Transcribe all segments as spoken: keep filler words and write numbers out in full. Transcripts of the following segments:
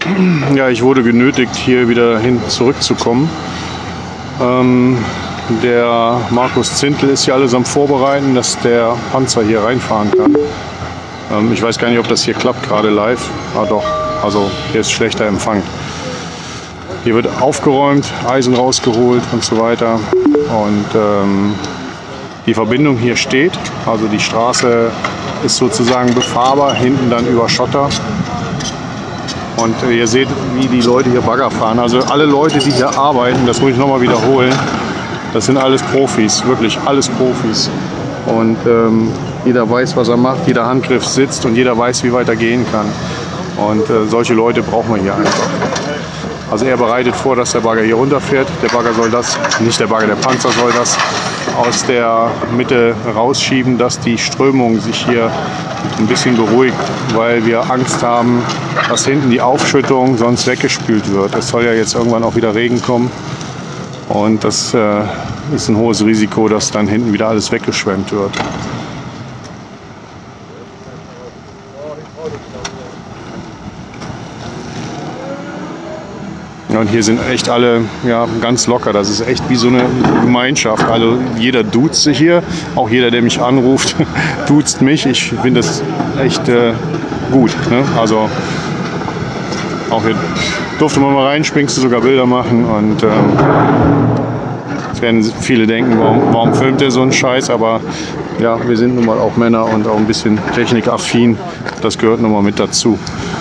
Ja, ich wurde genötigt, hier wieder hin zurückzukommen. Ähm, der Markus Zintel ist hier alles am Vorbereiten, dass der Panzer hier reinfahren kann. Ähm, ich weiß gar nicht, ob das hier klappt, gerade live. Ah doch, also hier ist schlechter Empfang. Hier wird aufgeräumt, Eisen rausgeholt und so weiter. Und ähm, die Verbindung hier steht, also die Straße ist sozusagen befahrbar, hinten dann über Schotter. Und äh, ihr seht, wie die Leute hier Bagger fahren. Also alle Leute, die hier arbeiten, das muss ich nochmal wiederholen, das sind alles Profis, wirklich alles Profis. Und ähm, jeder weiß, was er macht, jeder Handgriff sitzt und jeder weiß, wie weit er gehen kann. Und äh, solche Leute brauchen wir hier einfach. Also er bereitet vor, dass der Bagger hier runterfährt. Der Bagger soll das, nicht der Bagger, der Panzer soll das aus der Mitte rausschieben, dass die Strömung sich hier ein bisschen beruhigt, weil wir Angst haben, dass hinten die Aufschüttung sonst weggespült wird. Es soll ja jetzt irgendwann auch wieder Regen kommen und das äh, ist ein hohes Risiko, dass dann hinten wieder alles weggeschwemmt wird. Und hier sind echt alle ja, ganz locker. Das ist echt wie so eine Gemeinschaft. Also jeder duzt sich hier. Auch jeder, der mich anruft, duzt mich. Ich finde das echt äh, gut. Ne? Also auch hier durfte man mal rein, springst du sogar Bilder machen. Und ähm, jetzt werden viele denken, warum, warum filmt der so einen Scheiß? Aber ja, wir sind nun mal auch Männer und auch ein bisschen technikaffin. Das gehört nun mal mit dazu.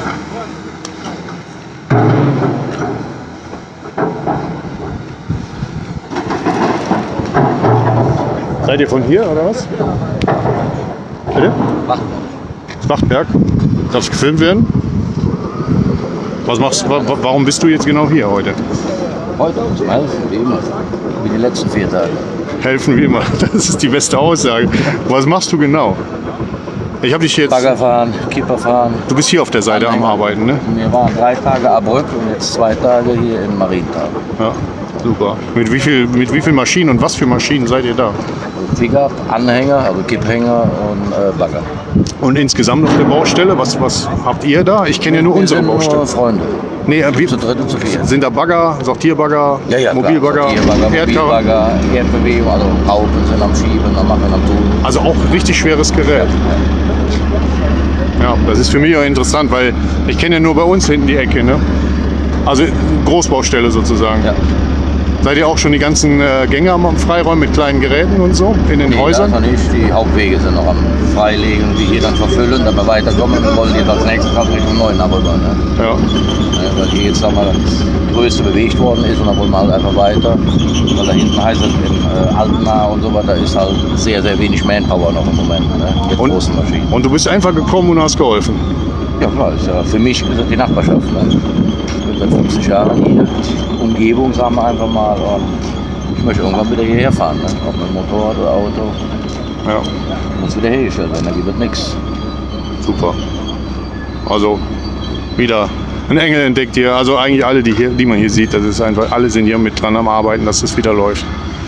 Seid ihr von hier oder was? Bitte? Wachtberg. Wachtberg? Darf gefilmt werden? Was machst du? Warum bist du jetzt genau hier heute? Heute zum Helfen, wie immer. Wie die letzten vier Tage. Helfen wie immer. Das ist die beste Aussage. Was machst du genau? Ich habe dich jetzt. Bagger fahren, Kipper fahren. Du bist hier auf der Seite am Arbeiten, ne? Wir waren drei Tage Abrück und jetzt zwei Tage hier in Marienthal. Ja, super. Mit wie viel, mit wie viel Maschinen und was für Maschinen seid ihr da? Pickup, Anhänger, also Kipphänger und äh, Bagger. Und insgesamt auf der Baustelle, was, was habt ihr da? Ich kenne ja nur wir unsere sind Baustelle. Nur Freunde. Nee, äh, wie, zu dritt und zu viert. Sind da Bagger, Sortierbagger, Ja, ja, Mobilbagger, Sortierbagger, Erdkarren? Mobilbagger, Erdbewegung, also Raupen sind am Schieben, am Machen, am Tun. Also auch richtig schweres Gerät. Ja, das ist für mich auch interessant, weil ich kenne ja nur bei uns hinten die Ecke, ne? Also Großbaustelle sozusagen. Ja. Seid ihr auch schon die ganzen äh, Gänge am Freiräumen mit kleinen Geräten und so in den Nee, Häusern? das noch nicht. Die Hauptwege sind noch am Freilegen, die hier dann verfüllen, damit wir weiterkommen. Wir wollen jetzt als nächstes gerade Richtung neuen Abrüber. Ne? Ja. Ja, weil hier jetzt mal das Größte bewegt worden ist und dann wollen wir halt einfach weiter. Weil da hinten heißt es in äh, Altena und so weiter ist halt sehr, sehr wenig Manpower noch im Moment. Ne? Mit Und, großen Maschinen. und du bist einfach gekommen und hast geholfen. Ja klar, ist ja, für mich ist das die Nachbarschaft. Ne? Ich bin seit fünfzig Jahren hier. Umgebung, sagen wir einfach mal. Und ich möchte irgendwann wieder hierher fahren, ne? Ob mit Motorrad oder Auto. Ja, Muss wieder hergestellt werden, da gibt es nichts. super. Also wieder ein Engel entdeckt hier. Also eigentlich alle, die, hier, die man hier sieht, das ist einfach, alle sind hier mit dran am Arbeiten, dass das wieder läuft.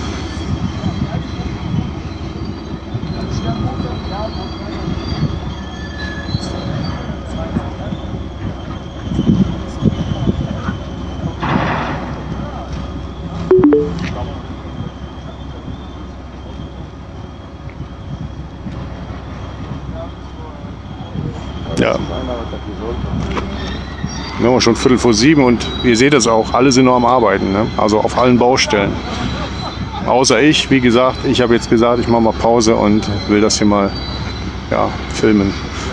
Ja. Wir haben schon Viertel vor sieben und ihr seht es auch, alle sind noch am Arbeiten, ne? Also auf allen Baustellen. Außer ich, wie gesagt, ich habe jetzt gesagt, ich mache mal Pause und will das hier mal ja, filmen.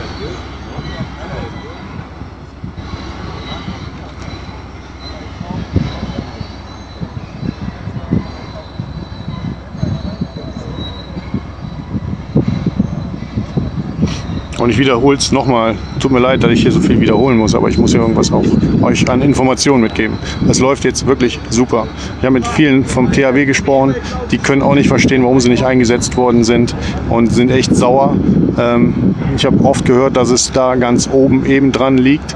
Und ich wiederhole es nochmal. Tut mir leid, dass ich hier so viel wiederholen muss, aber ich muss ja irgendwas auch euch an Informationen mitgeben. Das läuft jetzt wirklich super. Ich habe mit vielen vom T H W gesprochen, die können auch nicht verstehen, warum sie nicht eingesetzt worden sind und sind echt sauer. Ähm, ich habe oft gehört, dass es da ganz oben eben dran liegt.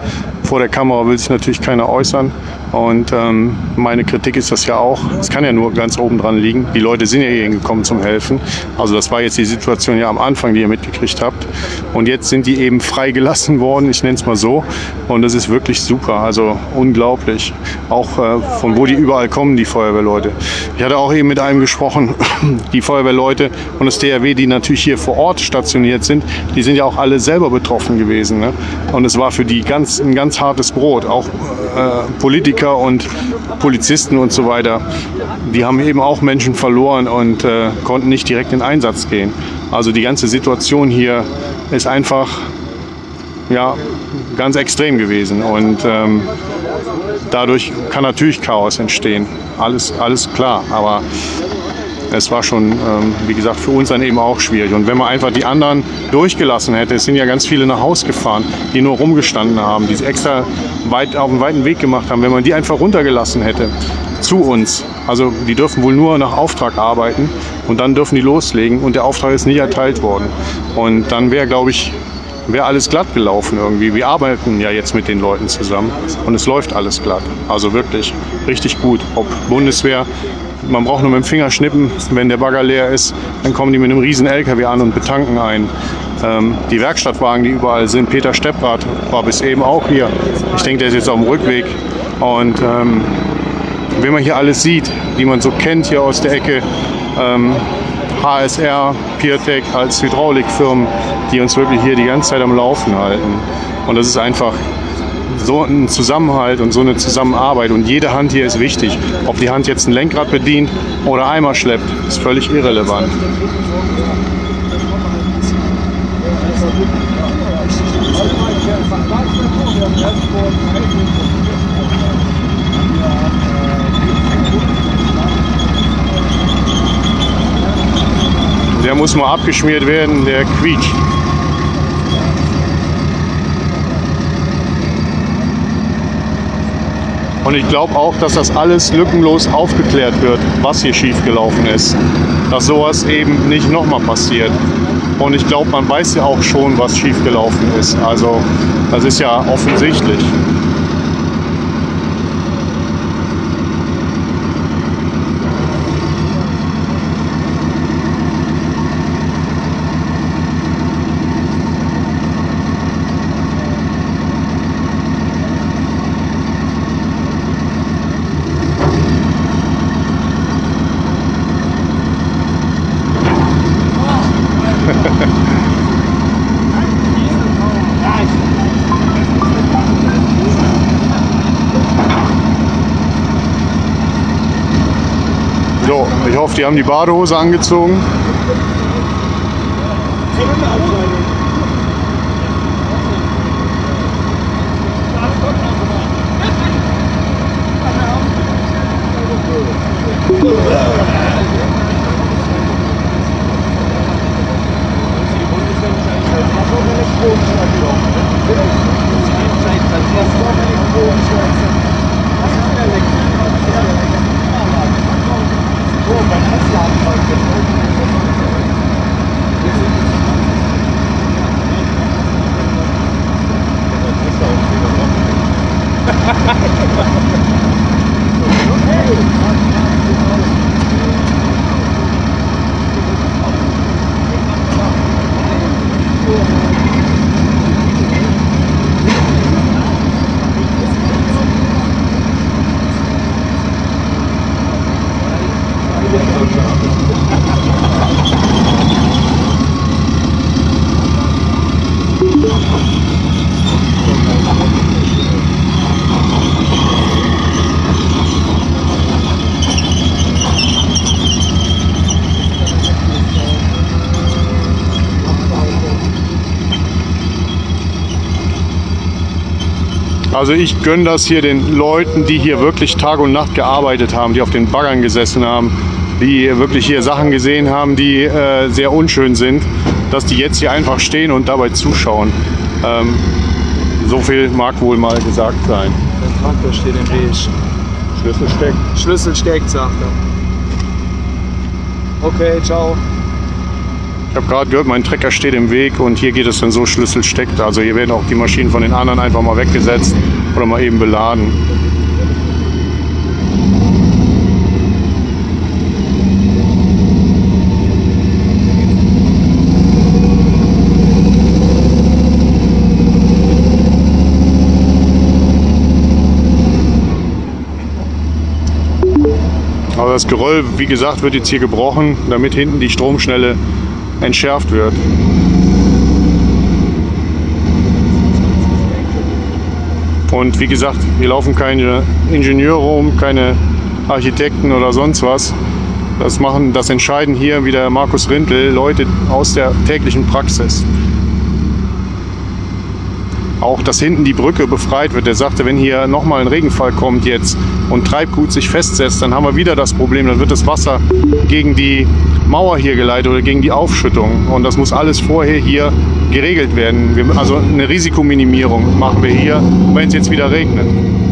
vor der Kamera will sich natürlich keiner äußern. Und ähm, meine Kritik ist das ja auch. Es kann ja nur ganz oben dran liegen. Die Leute sind ja hier hingekommen zum Helfen. Also das war jetzt die Situation ja am Anfang, die ihr mitgekriegt habt. Und jetzt sind die eben freigelassen worden, ich nenne es mal so. Und das ist wirklich super, also unglaublich. Auch äh, von wo die überall kommen, die Feuerwehrleute. Ich hatte auch eben mit einem gesprochen, die Feuerwehrleute und das D R W, die natürlich hier vor Ort stationiert sind, die sind ja auch alle selber betroffen gewesen. Ne? Und es war für die ganz, ein ganz hartes Brot. Auch äh, Politiker und Polizisten und so weiter, die haben eben auch Menschen verloren und äh, konnten nicht direkt in Einsatz gehen. Also die ganze Situation hier ist einfach ja, ganz extrem gewesen und ähm, dadurch kann natürlich Chaos entstehen. Alles, alles klar, aber es war schon, ähm, wie gesagt, für uns dann eben auch schwierig. Und wenn man einfach die anderen durchgelassen hätte, es sind ja ganz viele nach Hause gefahren, die nur rumgestanden haben, die extra weit, auf einen weiten Weg gemacht haben. Wenn man die einfach runtergelassen hätte zu uns, also die dürfen wohl nur nach Auftrag arbeiten und dann dürfen die loslegen und der Auftrag ist nicht erteilt worden. Und dann wäre, glaube ich, wäre alles glatt gelaufen irgendwie. Wir arbeiten ja jetzt mit den Leuten zusammen und es läuft alles glatt. Also wirklich richtig gut. Ob Bundeswehr, man braucht nur mit dem Finger schnippen, wenn der Bagger leer ist, dann kommen die mit einem riesen L K W an und betanken ein. Ähm, die Werkstattwagen, die überall sind, Peter Stepprath war bis eben auch hier. Ich denke, der ist jetzt auf dem Rückweg. Und ähm, wenn man hier alles sieht, die man so kennt hier aus der Ecke, ähm, H S R, Pirtec als Hydraulikfirmen, die uns wirklich hier die ganze Zeit am Laufen halten. Und das ist einfach so ein Zusammenhalt und so eine Zusammenarbeit. Und jede Hand hier ist wichtig. Ob die Hand jetzt ein Lenkrad bedient oder Eimer schleppt, ist völlig irrelevant. Der muss mal abgeschmiert werden, der quietscht. Und ich glaube auch, dass das alles lückenlos aufgeklärt wird, was hier schiefgelaufen ist. Dass sowas eben nicht nochmal passiert. Und ich glaube, man weiß ja auch schon, was schiefgelaufen ist. Also das ist ja offensichtlich. So, ich hoffe, die haben die Badehose angezogen. Also ich gönne das hier den Leuten, die hier wirklich Tag und Nacht gearbeitet haben, die auf den Baggern gesessen haben, die wirklich hier Sachen gesehen haben, die äh, sehr unschön sind, dass die jetzt hier einfach stehen und dabei zuschauen. Ähm, so viel mag wohl mal gesagt sein. Der Traktor steht im Weg. Schlüssel steckt. Schlüssel steckt, sagt er. Okay, ciao. Ich habe gerade gehört, mein Trecker steht im Weg und hier geht es dann so, Schlüssel steckt. Also hier werden auch die Maschinen von den anderen einfach mal weggesetzt. oder mal eben beladen. Aber das Geröll, wie gesagt, wird jetzt hier gebrochen, damit hinten die Stromschnelle entschärft wird. Und wie gesagt, hier laufen keine Ingenieure rum, keine Architekten oder sonst was. Das machen, das entscheiden hier, wie der Markus Rindl, Leute aus der täglichen Praxis. Auch, dass hinten die Brücke befreit wird. Der sagte, wenn hier nochmal ein Regenfall kommt jetzt und Treibgut sich festsetzt, dann haben wir wieder das Problem, dann wird das Wasser gegen die Mauer hier geleitet oder gegen die Aufschüttung. Und das muss alles vorher hier geregelt werden. Wir, also eine Risikominimierung machen wir hier, wenn es jetzt wieder regnet.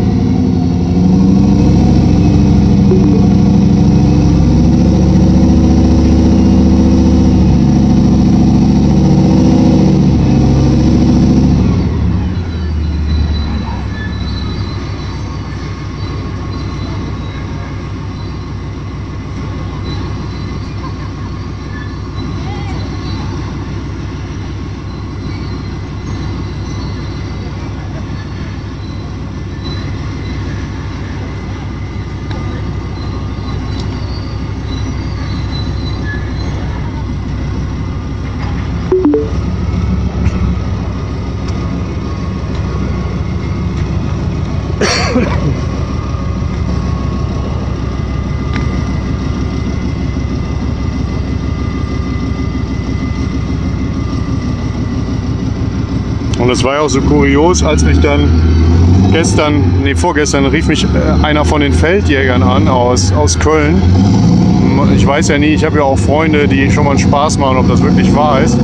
Und es war ja auch so kurios, als mich dann gestern, nee vorgestern, rief mich einer von den Feldjägern an aus, aus Köln. Ich weiß ja nie, ich habe ja auch Freunde, die schon mal einen Spaß machen, ob das wirklich wahr ist.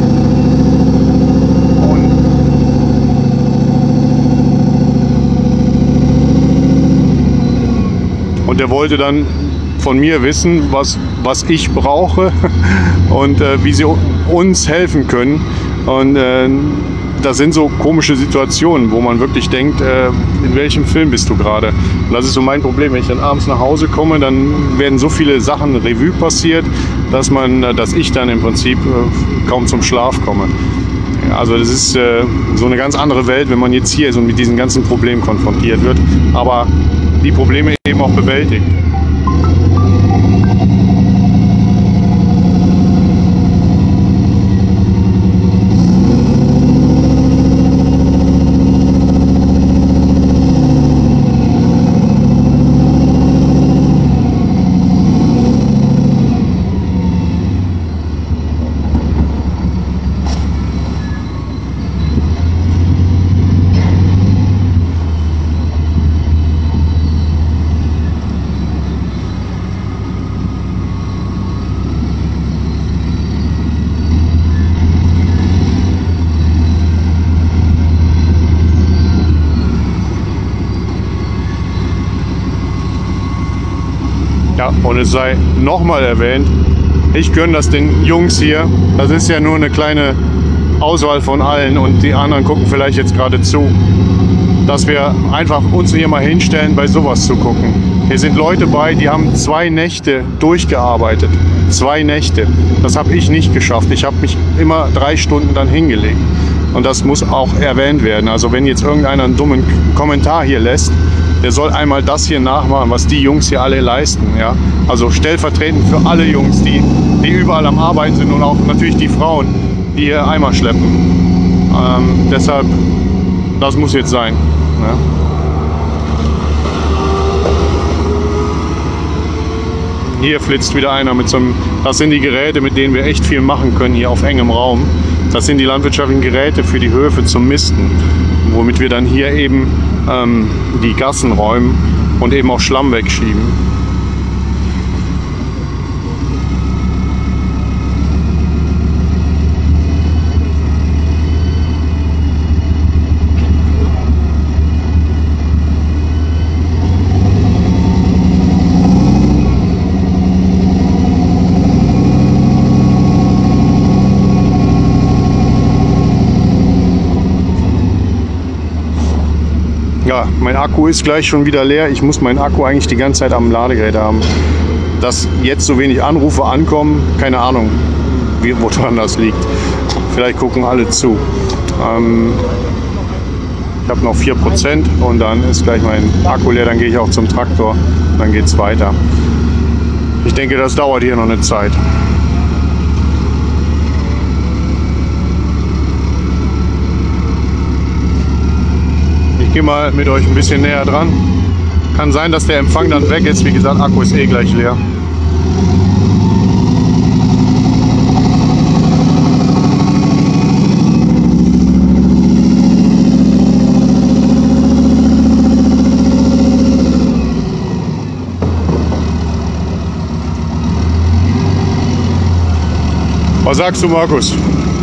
Und, und der wollte dann von mir wissen, was, was ich brauche und äh, wie sie uns helfen können. Und äh, das sind so komische Situationen, wo man wirklich denkt, äh, in welchem Film bist du gerade? Und das ist so mein Problem. Wenn ich dann abends nach Hause komme, dann werden so viele Sachen Revue passiert, dass man, dass ich dann im Prinzip äh, kaum zum Schlaf komme. Ja, also das ist äh, so eine ganz andere Welt, wenn man jetzt hier ist und mit diesen ganzen Problemen konfrontiert wird, aber die Probleme eben auch bewältigt. Ja, und es sei nochmal erwähnt, ich gönne das den Jungs hier. Das ist ja nur eine kleine Auswahl von allen und die anderen gucken vielleicht jetzt gerade zu, dass wir einfach uns hier mal hinstellen, bei sowas zu gucken. Hier sind Leute bei, die haben zwei Nächte durchgearbeitet. Zwei Nächte. Das habe ich nicht geschafft. Ich habe mich immer drei Stunden dann hingelegt. Und das muss auch erwähnt werden. Also wenn jetzt irgendeiner einen dummen Kommentar hier lässt, der soll einmal das hier nachmachen, was die Jungs hier alle leisten. Ja? Also stellvertretend für alle Jungs, die, die überall am Arbeiten sind und auch natürlich die Frauen, die hier Eimer schleppen. Ähm, deshalb, das muss jetzt sein. Ja? Hier flitzt wieder einer mit so einem, das sind die Geräte, mit denen wir echt viel machen können hier auf engem Raum. Das sind die landwirtschaftlichen Geräte für die Höfe zum Misten, womit wir dann hier eben ähm, die Gassen räumen und eben auch Schlamm wegschieben. Ja, mein Akku ist gleich schon wieder leer. Ich muss meinen Akku eigentlich die ganze Zeit am Ladegerät haben. Dass jetzt so wenig Anrufe ankommen, keine Ahnung, wie, woran das liegt. Vielleicht gucken alle zu. Ähm, ich habe noch vier Prozent und dann ist gleich mein Akku leer. Dann gehe ich auch zum Traktor und dann geht es weiter. Ich denke, das dauert hier noch eine Zeit. Ich gehe mal mit euch ein bisschen näher dran. Kann sein, dass der Empfang dann weg ist. Wie gesagt, Akku ist eh gleich leer. Was sagst du, Markus?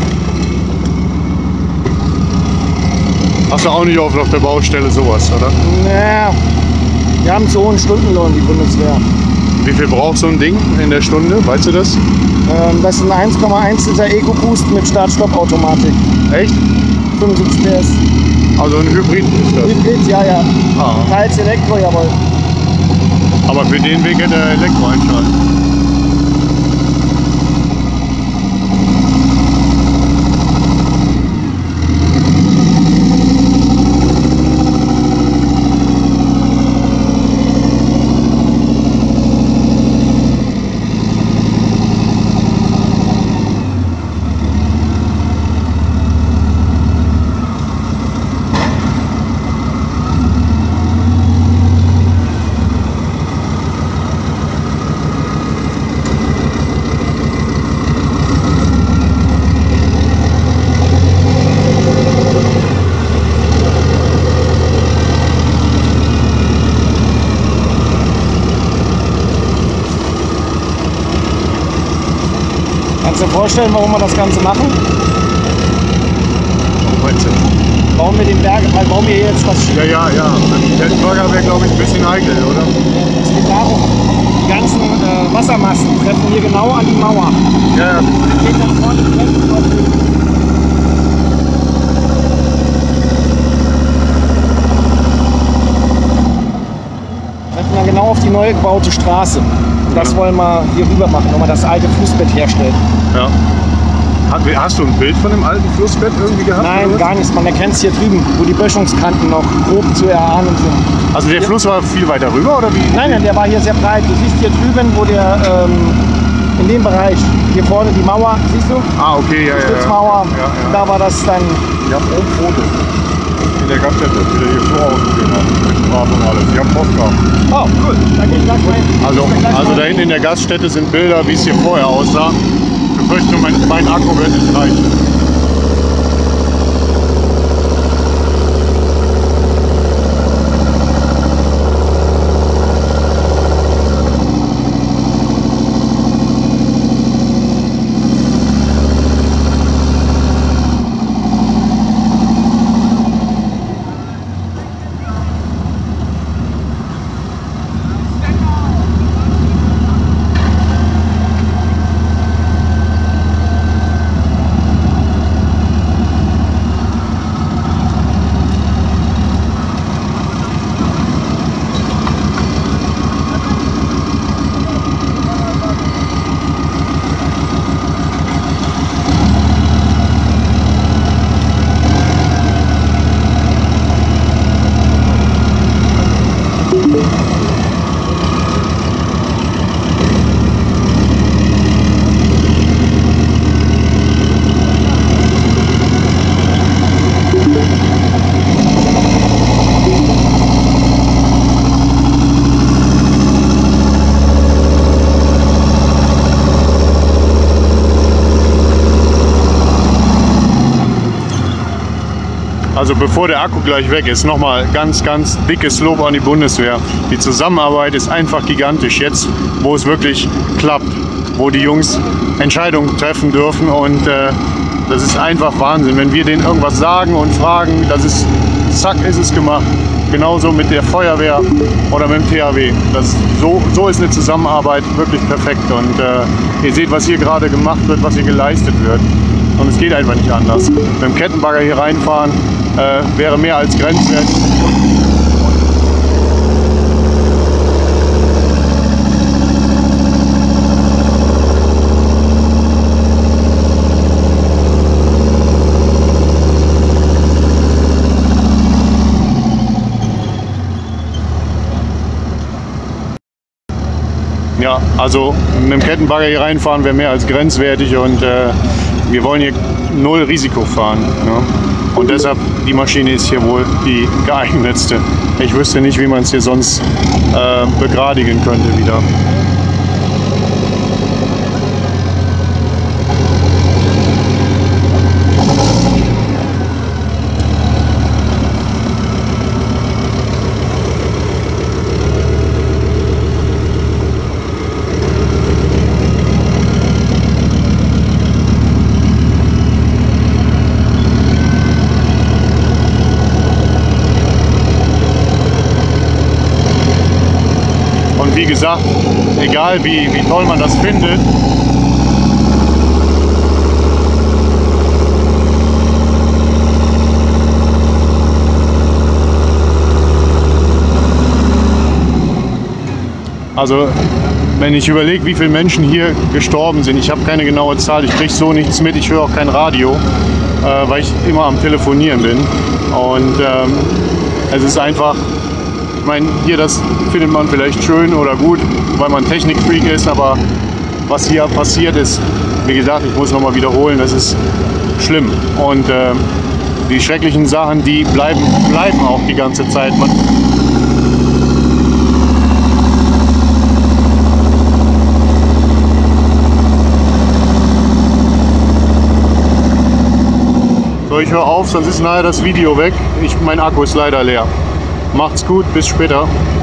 Hast du auch nicht oft auf der Baustelle sowas, oder? Naja, wir haben zu hohen Stundenlohn, die Bundeswehr. Wie viel braucht so ein Ding in der Stunde? Weißt du das? Ähm, das ist ein eins Komma eins Liter Eco-Boost mit Start-Stopp-Automatik. Echt? fünfundsiebzig P S. Also ein Hybrid ist das. Hybrid, ja, ja. Ah. Teils Elektro, jawohl. Aber für den Weg hätte er Elektro einschalten. Kannst du dir vorstellen, warum wir das Ganze machen? Bauen wir den Berg, weil bauen wir jetzt das Ja, ja, ja. Ein Kettenbagger wäre, glaube ich, ein bisschen heikel, oder? Es geht darum, die ganzen äh, Wassermassen treffen hier genau an die Mauer. Ja, ja. Die geht dann vorne direkt auf die treffen dann genau auf die neu gebaute Straße. Und das wollen wir hier rüber machen, wenn man das alte Flussbett herstellt. Ja. Hat- Hast du ein Bild von dem alten Flussbett irgendwie gehabt? Nein, oder was? gar nichts. Man erkennt es hier drüben, wo die Böschungskanten noch grob zu erahnen sind. Also der Fluss war viel weiter rüber, oder wie? Nein, nein, der war hier sehr breit. Du siehst hier drüben, wo der, ähm, in dem Bereich, hier vorne die Mauer, siehst du? Ah, okay, ja, ja. ja. Stützmauer, Ja, ja. da war das dann. Ich habe oben Fotos. In der Gaststätte, wie der hier so ausgesehen hat. Mit Strafe und alles. Ich habe Postkarten. Oh, cool. Da geht gleich mein, Also, gleich also mein- da hinten in der Gaststätte sind Bilder, wie es hier vorher aussah. Ich befürchte, mein, mein Akku wird nicht reichen. Also bevor der Akku gleich weg ist, nochmal ganz, ganz dickes Lob an die Bundeswehr. Die Zusammenarbeit ist einfach gigantisch jetzt, wo es wirklich klappt, wo die Jungs Entscheidungen treffen dürfen und äh, das ist einfach Wahnsinn. Wenn wir denen irgendwas sagen und fragen, das ist, zack, ist es gemacht. Genauso mit der Feuerwehr oder mit dem T H W. Das, so, so ist eine Zusammenarbeit wirklich perfekt und äh, ihr seht, was hier gerade gemacht wird, was hier geleistet wird. Und es geht einfach nicht anders. Mit dem Kettenbagger hier reinfahren äh, wäre mehr als grenzwertig. Ja, also mit dem Kettenbagger hier reinfahren wäre mehr als grenzwertig und äh, wir wollen hier null Risiko fahren. Ne? Und deshalb, die Maschine ist hier wohl die geeignetste. Ich wüsste nicht, wie man es hier sonst äh, begradigen könnte wieder. Wie gesagt, egal wie, wie toll man das findet, also wenn ich überlege, wie viele Menschen hier gestorben sind, ich habe keine genaue Zahl, ich kriege so nichts mit, ich höre auch kein Radio, äh, weil ich immer am Telefonieren bin und ähm, es ist einfach, ich meine, hier, das findet man vielleicht schön oder gut, weil man Technikfreak ist, aber was hier passiert ist, wie gesagt, ich muss nochmal wiederholen, das ist schlimm. Und äh, die schrecklichen Sachen, die bleiben, bleiben auch die ganze Zeit. Man so, ich höre auf, sonst ist nachher das Video weg. Ich, mein Akku ist leider leer. Macht's gut, bis später.